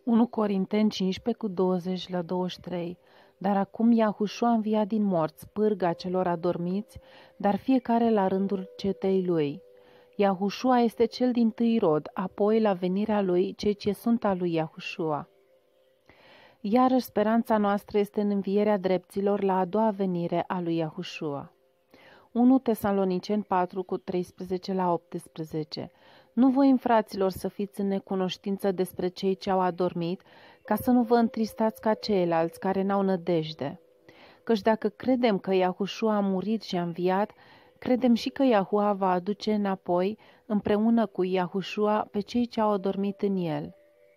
1 Corinteni 15:20-23. Dar acum Iahușua a înviat din morți, pârga celor adormiți, dar fiecare la rândul cetei lui. Iahușua este cel dintâi rod, apoi la venirea lui cei ce sunt a lui Iahușua. Iarăși speranța noastră este în învierea drepților la a doua venire a lui Iahușua. 1 Tesaloniceni 4:13-18. Nu voim, fraților, să fiți în necunoștință despre cei ce au adormit, ca să nu vă întristați ca ceilalți care n-au nădejde. Căci dacă credem că Iahușua a murit și a înviat, credem și că Iahua va aduce înapoi, împreună cu Iahușua, pe cei ce au adormit în el.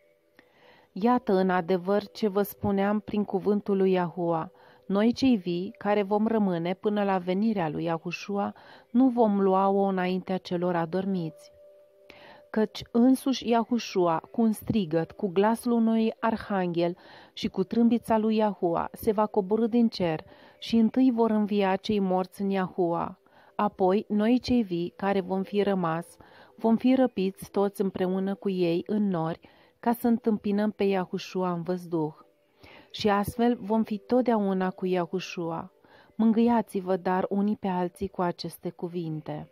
Iată în adevăr ce vă spuneam prin cuvântul lui Iahua. Noi cei vii, care vom rămâne până la venirea lui Iahușua, nu vom lua-o înaintea celor adormiți. Căci însuși Iahușua, cu un strigăt, cu glasul unui arhanghel și cu trâmbița lui Iahua, se va coborî din cer și întâi vor învia cei morți în Iahua. Apoi, noi cei vii, care vom fi rămas, vom fi răpiți toți împreună cu ei în nori, ca să întâmpinăm pe Iahușua în văzduh. Și astfel vom fi totdeauna cu Iahușua. Mângâiați-vă dar unii pe alții cu aceste cuvinte.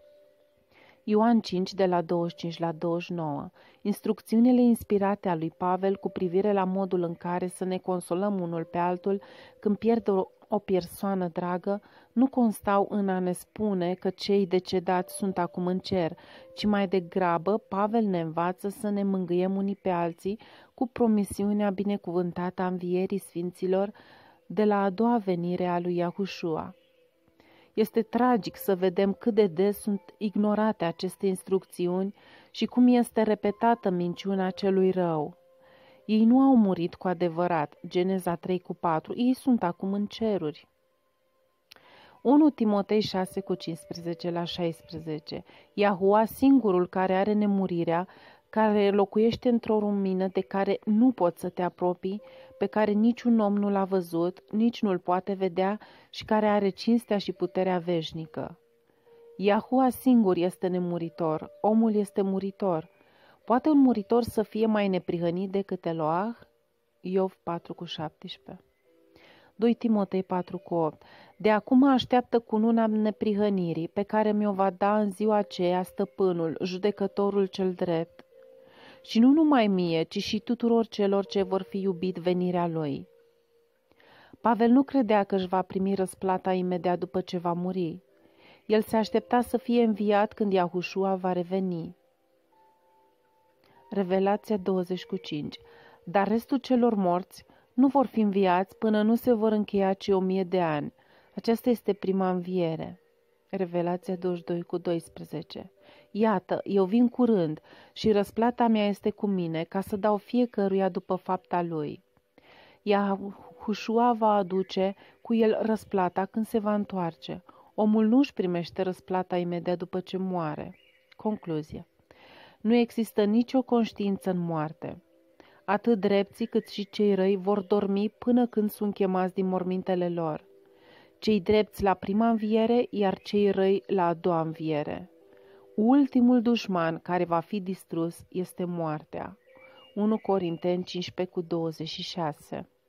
Ioan 5, de la 25-29. Instrucțiunile inspirate a lui Pavel cu privire la modul în care să ne consolăm unul pe altul când pierde o persoană dragă, nu constau în a ne spune că cei decedați sunt acum în cer, ci mai degrabă Pavel ne învață să ne mângâiem unii pe alții cu promisiunea binecuvântată a învierii sfinților de la a doua venire a lui Iahușua. Este tragic să vedem cât de des sunt ignorate aceste instrucțiuni și cum este repetată minciuna celui rău. Ei nu au murit cu adevărat, Geneza 3:4, ei sunt acum în ceruri. 1 Timotei 6:15-16. Iahua, singurul care are nemurirea, care locuiește într-o lumină de care nu poți să te apropii, pe care niciun om nu l-a văzut, nici nu-l poate vedea și care are cinstea și puterea veșnică. Iahua singur este nemuritor, omul este muritor. Poate un muritor să fie mai neprihănit decât Eloah? Iov 4:17. 2 Timotei 4:8. De acum așteaptă cununa neprihănirii, pe care mi-o va da în ziua aceea stăpânul, judecătorul cel drept. Și nu numai mie, ci și tuturor celor ce vor fi iubit venirea lui. Pavel nu credea că își va primi răsplata imediat după ce va muri. El se aștepta să fie înviat când Iahușua va reveni. Revelația 20:5. Dar restul celor morți nu vor fi înviați până nu se vor încheia cei 1000 de ani. Aceasta este prima înviere. Revelația 22:12. Iată, eu vin curând și răsplata mea este cu mine, ca să dau fiecăruia după fapta lui. Iahușua va aduce cu el răsplata când se va întoarce. Omul nu își primește răsplata imediat după ce moare. Concluzie. Nu există nicio conștiință în moarte. Atât drepții cât și cei răi vor dormi până când sunt chemați din mormintele lor. Cei drepți la prima înviere, iar cei răi la a doua înviere. Ultimul dușman care va fi distrus este moartea. 1 Corinteni 15:26.